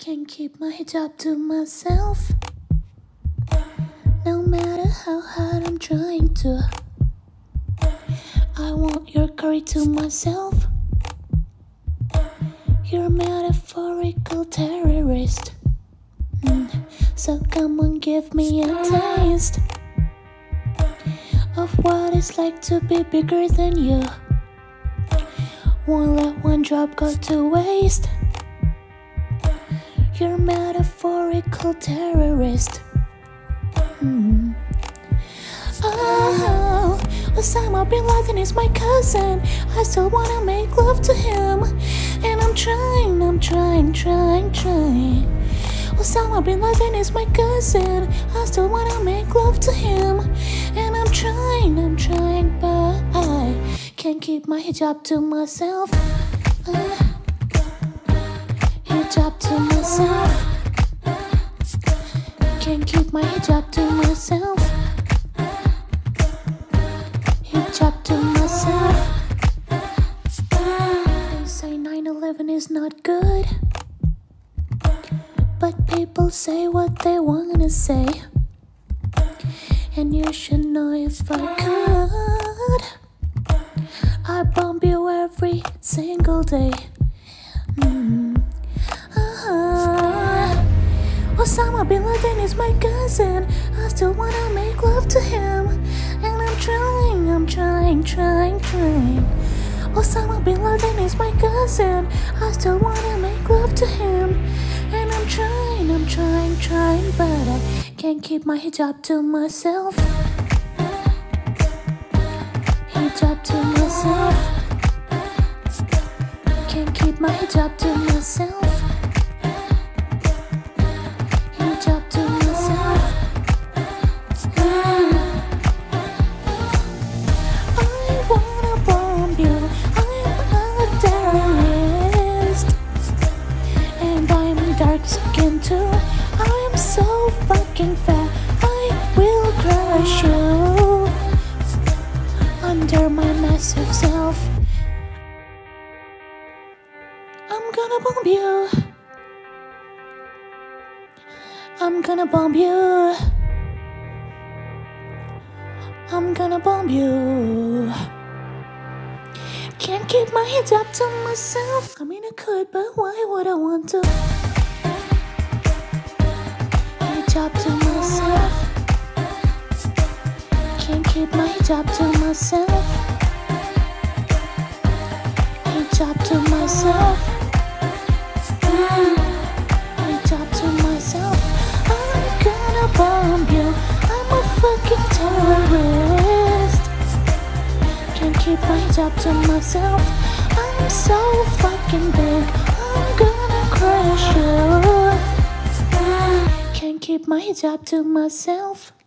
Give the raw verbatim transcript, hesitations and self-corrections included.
Can't keep my hijab to myself. No matter how hard I'm trying to, I want your curry to myself. You're a metaphorical terrorist, mm. So come on, give me a taste of what it's like to be bigger than you. Won't let one drop go to waste. You're a metaphorical terrorist. Mm. Oh, Osama bin Laden is my cousin. I still wanna make love to him, and I'm trying, I'm trying, trying, trying. Osama bin Laden is my cousin. I still wanna make love to him, and I'm trying, I'm trying, but I can't keep my hijab to myself. Uh, hijab to myself. Can't keep my hijab to myself. Hijab to myself. They say nine eleven is not good, but people say what they wanna say, and you should know if I could, I'd bomb you every single day. Mm. Uh-huh. Osama bin Laden is my cousin. I still wanna make love to him, and I'm trying, I'm trying, trying, trying. Osama bin Laden is my cousin. I still wanna make love to him, and I'm trying, I'm trying, trying, but I can't keep my hijab to myself. Hijab to myself. Can't keep my hijab to myself. Hijab to myself. Mm. I wanna bomb you. I'm a terrorist, and I'm dark skinned too. I am so fucking fat. I will crush you under my massive self. I'm gonna bomb you. I'm gonna bomb you. I'm gonna bomb you. Can't keep my hijab to myself. I mean I could, but why would I want to? Hijab to myself. Can't keep my hijab to myself. Hijab to myself. Mm. Hijab to myself. I'm gonna bomb you. I'm a fucking terrorist. Can't keep my hijab to myself. I'm so fucking big. I'm gonna crush you. Can't keep my hijab to myself.